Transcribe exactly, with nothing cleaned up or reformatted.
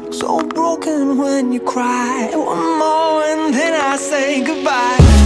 So broken when you cry. One more and then I say goodbye.